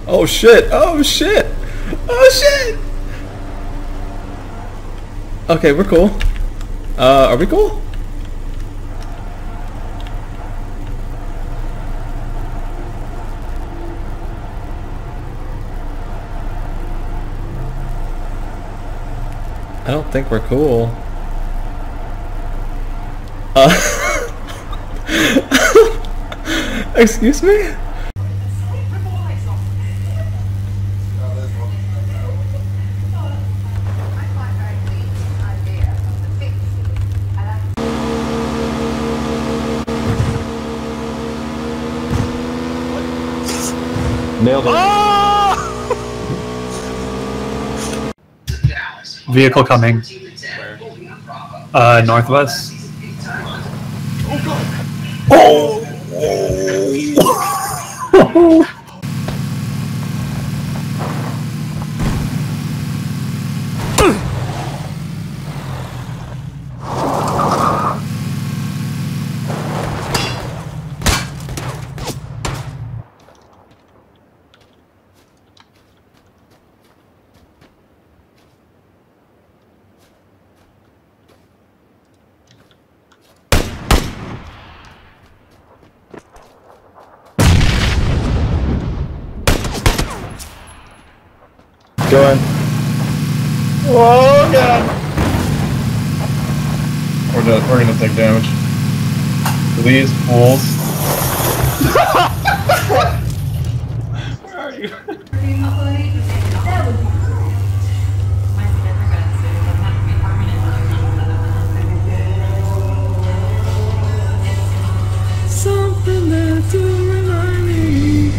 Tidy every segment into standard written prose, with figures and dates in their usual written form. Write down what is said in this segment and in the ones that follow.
Oh shit! Oh shit! Oh shit! Okay, we're cool. Are we cool? I don't think we're cool. Excuse me? Nailed it. Oh! Vehicle coming. Northwest. Oh! Go in. Oh god! We're gonna take damage. Please, fools. Where are you? Something that to remind me.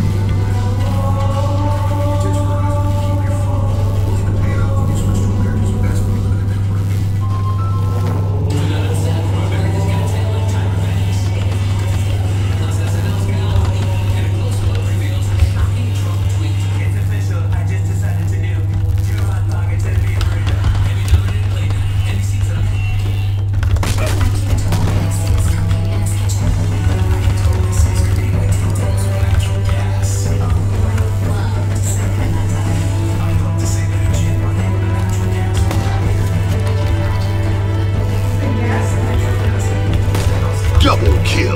Double kill.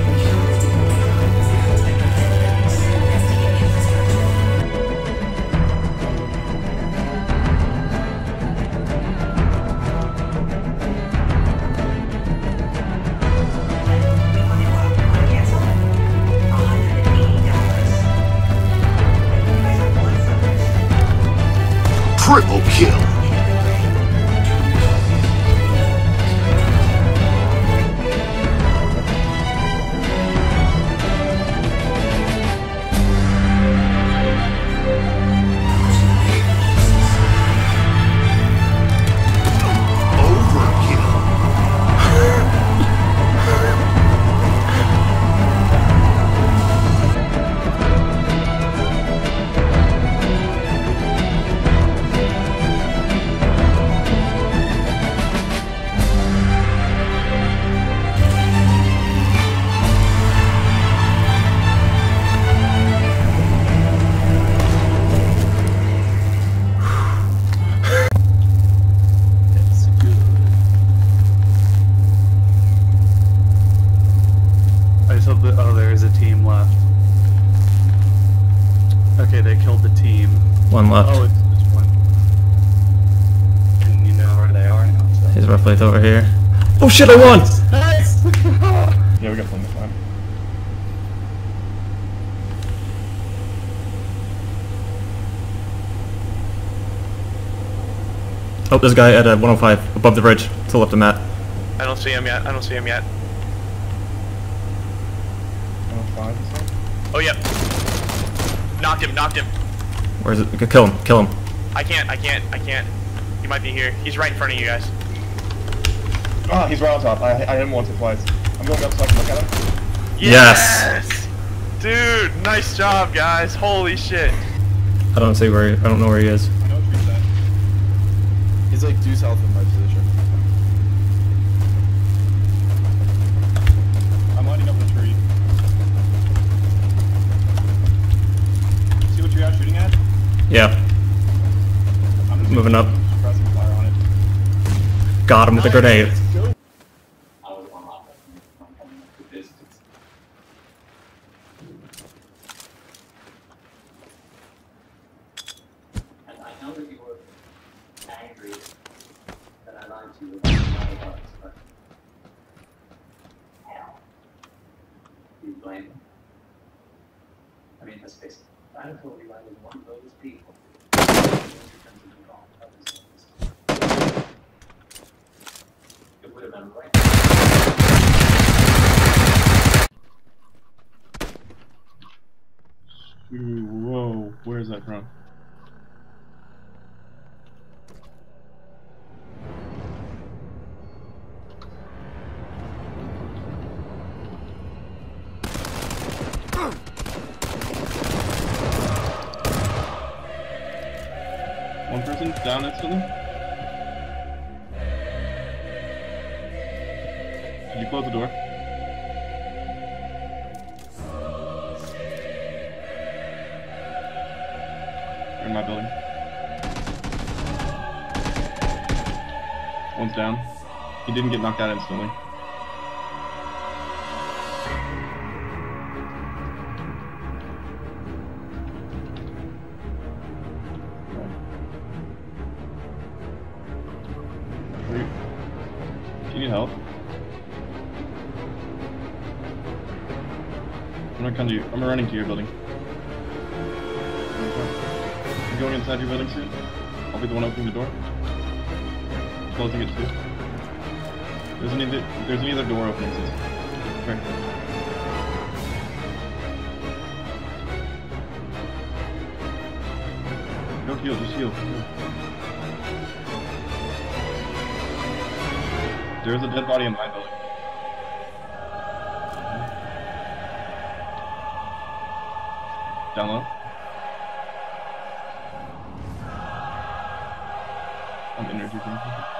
Triple kill. I just hope that, oh, there is a team left. Okay, they killed the team. One left. Oh, it's one. And you know where they are now, so. He's roughly over here. Oh shit, I won! Nice! Yeah, we got plenty of time. Oh, there's a guy at 105 above the bridge to the left of Matt. I don't see him yet. I don't see him yet. 105, you said? Oh, yep. Knocked him, knocked him. Where is it? Kill him, kill him. I can't. He might be here. He's right in front of you guys. Ah, he's right on top. I hit him once or twice. I'm going up so I can look at him. Yes! Dude, nice job, guys. Holy shit. I don't know where he is. I know what you're saying. He's like due south of my position. I'm lining up the tree. See what Yeah. Moving up. Pressing fire on it. Got him with a grenade. I know that you were angry that I lied to you about my was, but hell, you blame me. I mean, let's face it, I told you I was one of those people. It would have been right. Ooh, whoa, where's that from? One person down instantly? Did you close the door? They're in my building. One's down. He didn't get knocked out instantly. Do you need help? I'm gonna come to you. I'm running to your building. I'm going inside your building soon. I'll be the one opening the door. Closing it too. There's any other door openings. Okay. Don't heal, just heal. There's a dead body in my building. Down low. I'm energy drinking.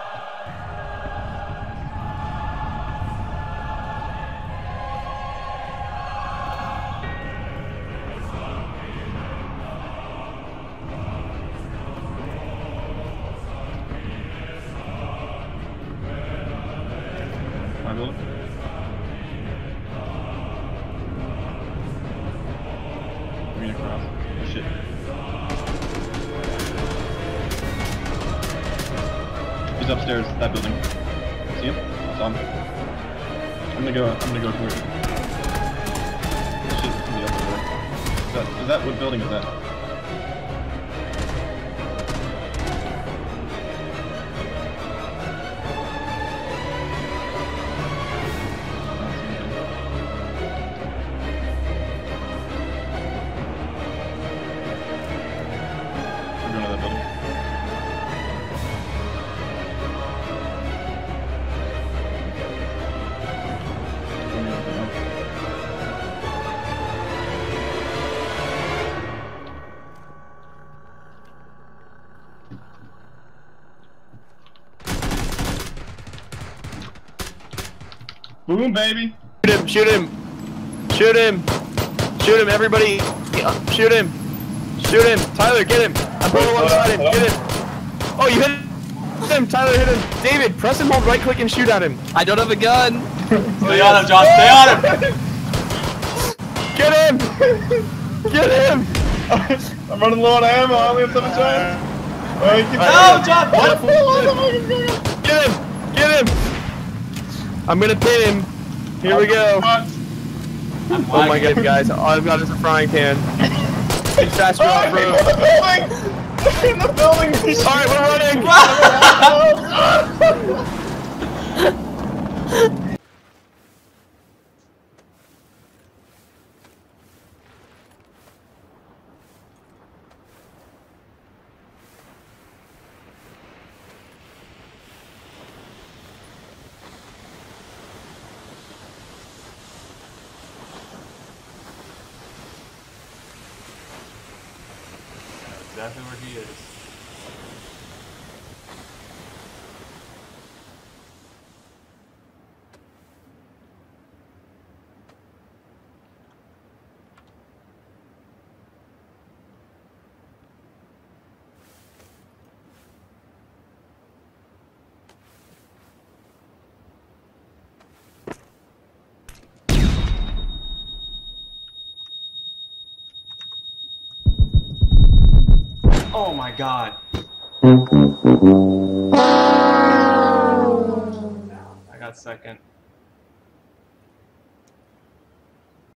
My building. I'm gonna cross. Oh shit. He's upstairs, that building. See him? I saw him. I'm gonna go to it. Shit, somebody up there. Is that what building is that? I'm going to that building. Boom, baby! Shoot him! Shoot him! Shoot him, everybody! Shoot him! Shoot him! Tyler, get him! I'm going alongside him, get him! Oh, you hit him! Tyler hit him! David, press and hold right click and shoot at him! I don't have a gun. Stay on him, John. Stay on him. Get him! Get him! I'm running low on ammo, I only have 7 shots. No, John. What? Get him! Get him! I'm gonna pin him. Here we go. Oh my god, guys. All I've got is a frying pan. It's faster off road. In the building! Alright, we're running! Exactly where he is. Oh my god. I got second.